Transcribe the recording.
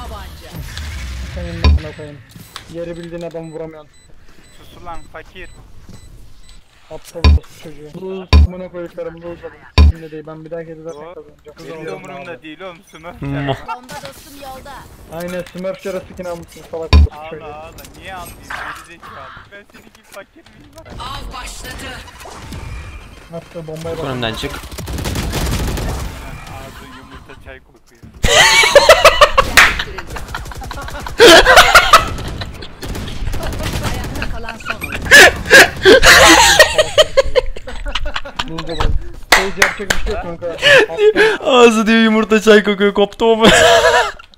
Senin amına koyayım. Yeri bildiğin adam vuramıyorsun. Sus ulan fakir. Aptal bu çocuğu. Luz amına koyduklarım luz alın. Şimdi değil ben bir daha geri zaten kazanacağım. Benim de umurumda değil oğlum Smurf. Bomba dostum yolda. Aynen Smurf skin almışsın salak bu çocuğu. Ağla ağla niye anlayayım gerizekalı. Ben senin gibi fakir miyim lan? Av başladı. Nasıl bombaya bak. Önümden çık. Ağzı yumurta çay kokuyor. Ayakta kalan son oyun. Luz'a bak. Sage yapacak bir şey yok kanka. Ağzı diyor yumurta çay kokuyor, koptu mu?